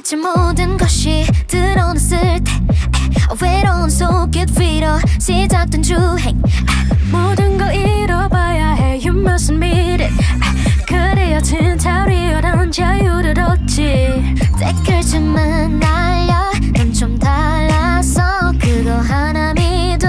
이제 모든 것이 드러났을 때 외로운 속에 위로 시작된 주행 모든 걸 잃어봐야 해 You mustn't admit it 그래야 진짜 리얼한 자유를 얻지 댓글쯤은 날려 넌 좀 달랐어 그거 하나 믿어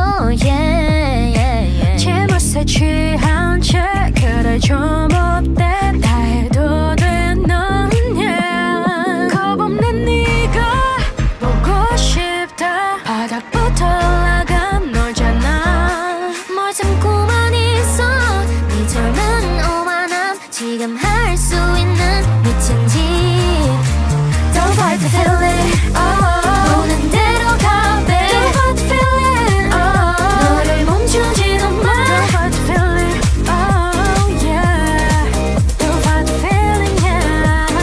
제 멋에 취한 채 그래 좀 어때 다 해도 돼 넌 겁 없는 네가 보고 싶다 바닥부터 올라간 너잖아 뭘 참고만 있어 네 젊은 오만함 지금 할 수 있는 미친 짓 Don't fight the feeling 오는 대로 가 babe Don't fight the feeling 너를 멈추지도 마 Don't fight the feeling oh yeah Don't fight the feeling yeah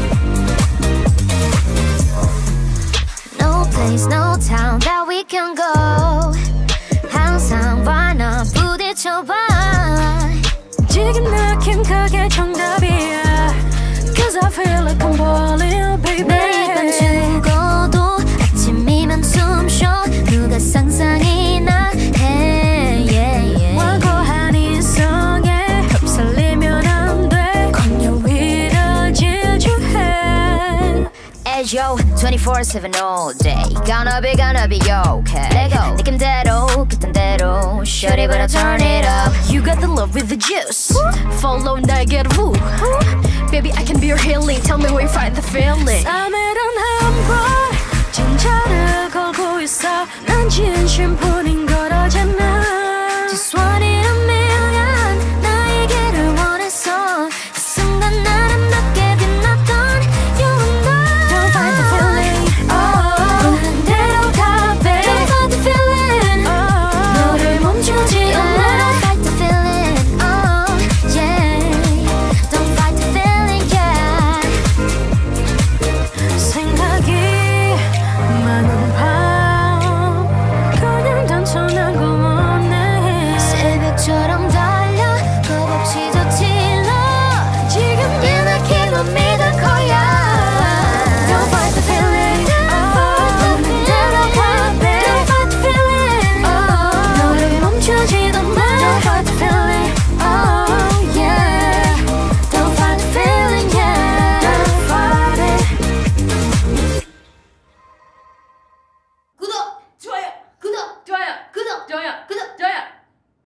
No place no town that we can go 항상 와나 부딪혀봐 지금 느낌 그게 정답이야 Cause I feel like I'm falling baby 매일 밤 죽어도 아침이면 숨쉬어 누가 상상이나 해 완고한 인성에 흡살리면 안돼 건요 이뤄질 주해 As yo 24/7 all day Gonna be okay Let go 느낌대로 그땐 대로 Shorty better turn it up You got the love with the juice Follow 날개로 Baby I can be your healing Tell me where you find the feeling